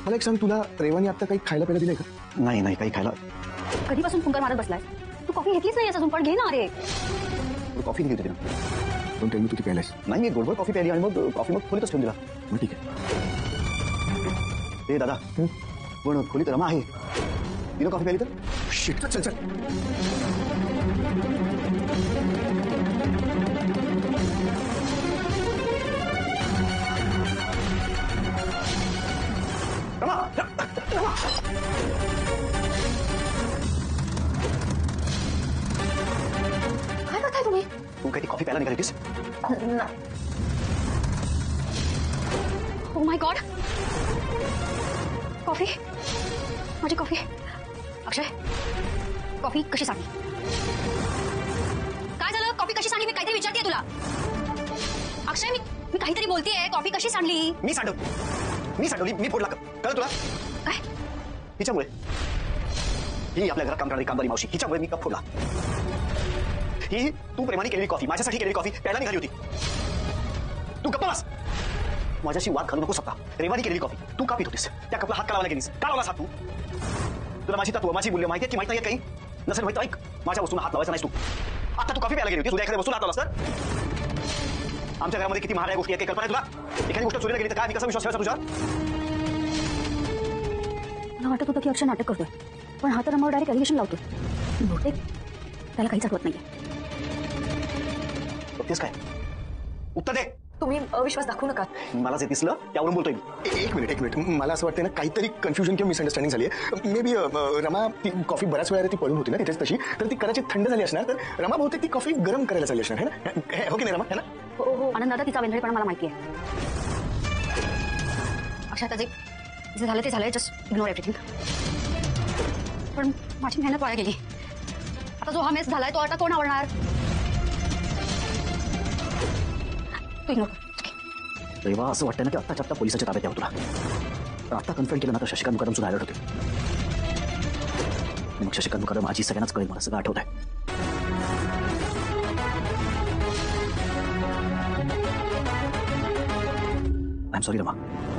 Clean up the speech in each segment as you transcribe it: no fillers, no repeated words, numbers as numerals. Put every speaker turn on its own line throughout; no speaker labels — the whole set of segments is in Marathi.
मला एक सांग, तुला रेवानी आता काही खायला प्यायला दिलंय का?
नाही नाही काही खायला.
कधीपासून फुंकर मारत बसलाय तू? कॉफी घेतलीच नाही अजून, पण घे ना रे.
कॉफी घेतली ना.
पण त्यांनी तू ती प्यायलास?
नाही मी गोडभर कॉफी प्यायली आणि मग कॉफी मग खोलीतच ठेवून दिला.
मग ठीक आहे.
ए दादा पण खोलीत रमा आहे, तिनं कॉफी प्यायली तर?
शिट, चल चल.
रमा रमा
काय करताय तुम्ही?
तू काही कॉफी प्यायला निघाली होतीस?
ओ माय गॉड, कॉफी, माझी कॉफी. अक्षय, कॉफी कशी सांडली? काय झालं? कॉफी कशी सांडली? मी काहीतरी विचारतेय तुला. अक्षय, मी काहीतरी बोलतेय. कॉफी कशी सांडली?
मी सांडवली, मी फोडला. कळलं तुला?
काय?
हिच्यामुळे, ही आपल्या घरात काम करणारी कामदारी मावशी, हिच्यामुळे मी कप फोडला. ही तू प्रेमाने केलेली कॉफी, माझ्यासाठी केलेली कॉफी प्यायला निघाली होती. तू गप्पा बस. माझ्याशी वाद घालू नको स्वतः. रेवानी केलेली कॉफी तू का पित होतीस? त्या कपला हात का लावायला गेलीस? का लावलास हात तू? तुला माझी तत्व, माझी मूल्य माहिती आहे की माहित नाही काही? नसेल माहित, ऐक, माझ्या वस्तूंना हात लावायचा नाहीस तू. आता तू कॉफी प्यायला गेली होती, उद्या एखाद्या वस्तूला हात लावलास तर? आमच्या घरामध्ये किती महागड्या गोष्टी आहेत, कल्पना आहे तुला? एखादी गोष्ट चोरीला गेली तर काय मी कसा विश्वास ठेवायचा तुझ्यावर?
मला वाटत होतं की अक्षय नाटक करतोय, पण हा तर मग डायरेक्ट एलिगेशन लावतोय. बहुतेक त्याला काहीच आठवत नाहीये.
बघतेस काय? उत्तर दे.
तुम्ही अविश्वास दाखवू नका.
मला जे दिसलं त्यावरून बोलतोय मी.
एक मिनिट. मला असं वाटतं ना, काहीतरी कन्फ्युजन किंवा मिसअंडरस्टँडिंग झाली आहे. मे बी रमा, ती कॉफी बऱ्याच वेळा ती पडून होती ना तिथेच तशी, तर ती कदाचित थंड झाली असणार. तर रमा बहुतेक ती कॉफी गरम करायला चालली असणार, है ना? हो की नाही रमा, है ना?
हो आनंद दादा, तिचा वेंधळेपणा मला माहिती आहे. अक्षय, आता जे झालं ते झालंय, जस्ट इग्नोर एव्हरीथिंग. पण माझी मेहनत वाया गेली. आता जो हा मेस झालाय तो आता कोण आवडणार? तू इग्नोर कर.
रेवा, असं वाटतं ना की आत्ताच्या आत्ता पोलिसाच्या ताब्यात यावं तुला. तर आता कन्फर्म केलं ना तर शशिकांत मुकादम सुद्धा अलर्ट होते. मग शशिकांत मुकादम आजी सगळ्यांनाच कळेल. मला सगळं आठवत आहे. I am sorry Rama.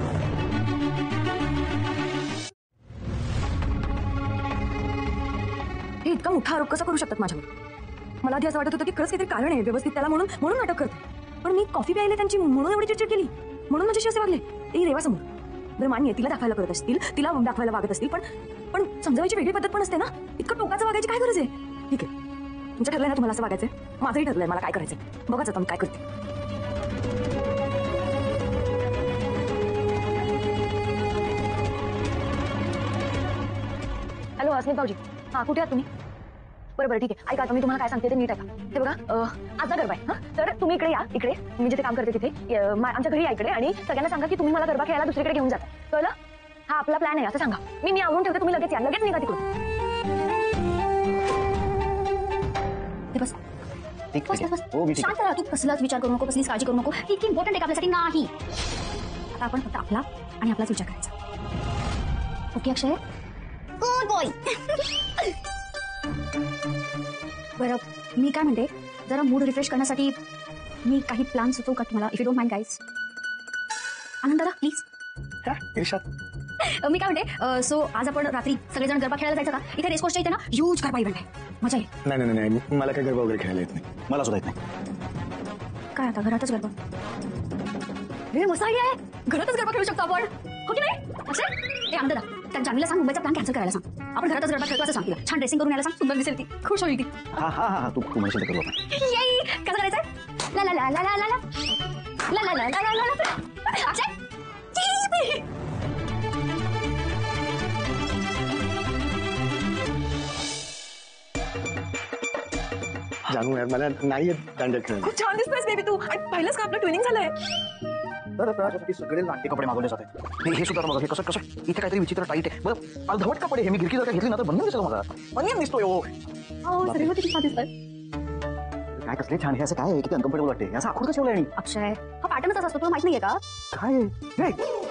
हे इतका मोठा आरोप कसा करू शकतात माझ्यावर? मला आधी असं वाटत होतं की खरंच काहीतरी कारण आहे व्यवस्थित त्याला, म्हणून नाटक करते. पण मी कॉफी प्यायले त्यांची म्हणून एवढी चिडचिड केली, म्हणून माझ्याशी असे वागले. ते रेवा समोर बरं मान्य, तिला दाखवायला करत असतील, तिला दाखवायला वागत असतील, पण समजावायची वेगळी पद्धत पण असते ना. इतकं टोकाचं वागायची काय गरज आहे? ठीक आहे, तुमचं ठरलंय ना तुम्हाला असं वागायचंय, माझंही ठरलंय मला काय करायचंय. बघाच आता मी काय करते.
हॅलो अस्मित भाऊजी, हां कुठे आहात तुम्ही? बरं ठीक आहे. ऐका, आता मी तुम्हाला काय सांगते ते नीट ऐका. हे बघा, आजचा गरबा आहे. तर तुम्ही इकडे या, इकडे मी जिथे काम करते तिथे आमच्या घरी या इकडे, आणि सगळ्यांना सांगा की तुम्ही मला गरबा खेळायला दुसरीकडे घेऊन जाता. कळलं? हा आपला प्लॅन आहे असं सांगा. मी आवरून ठेवते, तुम्ही लगेच या, लगेच निघा तिकडून. बस शांत राहा. तू कसलाच विचार करू नको, कसलीच काळजी करू नको. ही इतकी इम्पॉर्टंट आहे आपल्यासाठी नाही. आता आपण फक्त आपला आणि आपलाच विचार करायचा. ओके अक्षय? Good boy. बरं, मी काय म्हणते, जरा मूड रिफ्रेश करण्यासाठी मी काही प्लॅन सुचवू का तुम्हाला, if you don't mind guys? Anand दादा प्लीज. मी काय म्हणते, सो आज आपण रात्री सगळेजण गरबा खेळायला जायचं का? इथे रेसकोर्सच्या इथे ना ह्यूज गरबा इव्हेंट आहे, मजा येईल.
नाही, मला काही गरबा वगैरे खेळायला येत नाही.
मला सुद्धा येत नाही.
काय आता घरातच गरबा? हे मस्त आयडिया आहे, घरातच गरबा खेळू शकतो आपण, हो की नाही? अक्षय, हे आनंद दादा, त्या जानवीला सांग मुंबईचा प्लॅन कॅन्सल करायला सांग. आपण घरातच गरबा खेळतो असं सांग तिला. छान ड्रेसिंग करून यायला सांग, सुंदर दिसेल ती, खुश होईल ती.
हा तू म्हणशील करू आपण.
कसं करायचंय? ला ला ला ला ला ला ला ला ला ला ला ला. अक्षय,
जानू यार, मला नाही दांड्या खेळायला.
खूप छान दिसतोयस बेबी तू, आणि पाहिलंस का आपलं ट्विनिंग झालंय.
तर त्यासाठी सगळे नाट्य कपडे मागवले जातात. हे सुद्धा बघा, हे कसं इथे काहीतरी विचित्र टाईट आहे. बरं अर्धवट कपडे हे मी गिरकी जर घेतली ना तर बंधन दिसलं मला. बंधन दिसतोय हो.
सगळे किती छान दिसतंय.
काय कसले छान, हे असं काय आहे, किती अनकम्फर्टेबल वाटते. असं आखूड कसं ठेवलंय? आणि
अक्षय, हा पॅटर्नच असा असतो, तुला माहित नाहीये का?
काय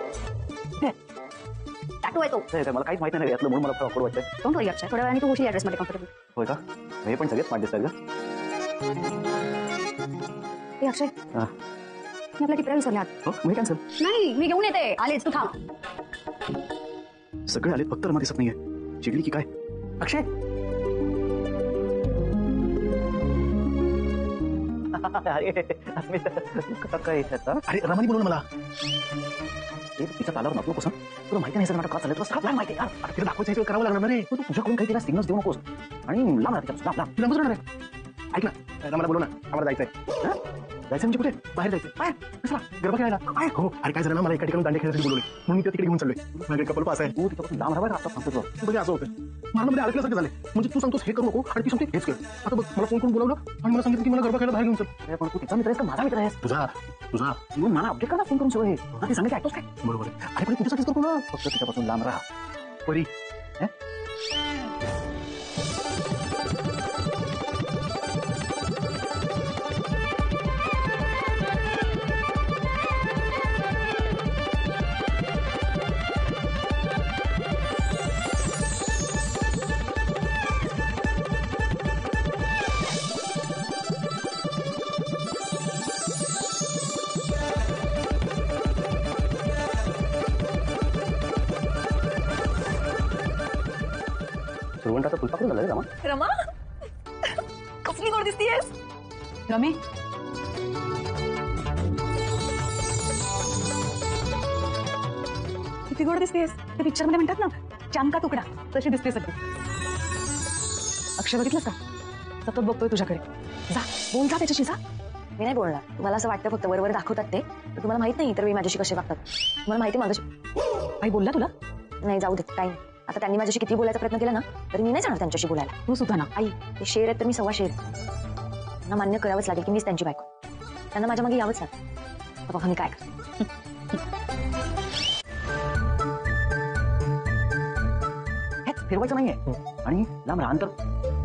टॅटू आहे तो.
मला काहीच माहिती नाही यातलं, म्हणून मला आखूड वाटतंय.
डोंट वरी अक्षय, थोड्या वेळाने तू होशील ड्रेसमध्ये कम्फर्टेबल.
होय का? हे पण सगळे स्मार्ट दिसतात का?
हे अक्षय, मी आपला टिपरा विसरले आहात.
हो, मी कॅन्सल.
नाही, मी घेऊन येते. आलेच, तू थांब.
सगळे आलेत फक्त रमा दिसत नाहीये. चिडली की काय? अक्षय अरे रमानी बोलून मला तिचा तालावर नको नकोस. तुला माहिती नाही सर नाटक का चाललं तुला सगळं माहिती आहे यार. तिला दाखवायचं हे करावं लागणार ना रे. तू तुझ्याकडून काही तिला सिग्नल्स देऊ नकोस आणि लांब राहते लांब लांब तिला जाणार आहे. ऐक ना रमाला बोलू ना आम्हाला जायचंय. जायचं म्हणजे कुठे? बाहेर जायचं. बाहेर कसला? गरबा खेळायला. काय हो अरे काय झालं ना मला एका ठिकाणी दांडे खेळायसाठी बोलवले म्हणून मी तिकडे घेऊन चाललोय. माझ्या कपल पास आहे. तू तिच्यापासून लांब राहायला आता सांगतो तुला. तू बघ असं होतं मारमध्ये अडकल्यासारखं झाले. म्हणजे तू सांगतोस हे करू नको आणि ती सांगते हेच कर. आता बघ मला फोन करून बोलावलं आणि मला सांगितलं की मला गरबा खेळायला बाहेर घेऊन चल. पण तू तिचा मित्र आहेस का माझा मित्र आहेस? तुझा तुझा तू मला अपडेट करा फोन करून सवय. ती सांगितलं ऐकतोस काय? बरोबर आहे. अरे पण तुझ्यासाठीच करतो ना. फक्त तिच्यापासून लांब राहा परी. सुरवंटाचा फुलपाखरू झालं रे रमा.
रमा कसली गोड दिसतीयस रमे. किती गोड दिसतेस. ते पिक्चर मध्ये म्हणतात ना चांद का तुकडा तशी दिसते सगळी. अक्षय बघितलंस का सतत बघतोय तुझ्याकडे. जा बोल जा त्याच्याशी जा.
मी नाही बोलणार. तुम्हाला असं वाटतं फक्त वरवर दाखवतात ते. तर तुम्हाला माहित नाही इतर वेळी माझ्याशी कसे वागतात. तुम्हाला माहिती माझ्याशी
आई बोलला तुला.
नाही जाऊ देत काही नाही. आता त्यांनी माझ्याशी किती बोलायचा प्रयत्न केला ना तरी मी नाही जाणार त्यांच्याशी बोलायला.
तू सुद्धा ना.
आई ते शेर आहेत तर मी 1.25 शेर. त्यांना मान्य करावंच लागेल की मीच त्यांची बायको. त्यांना माझ्या मागे यावंच लागेल. तर बघा मी काय करते.
हेच फिरवायचं नाहीये आणि लांब राहा अंतर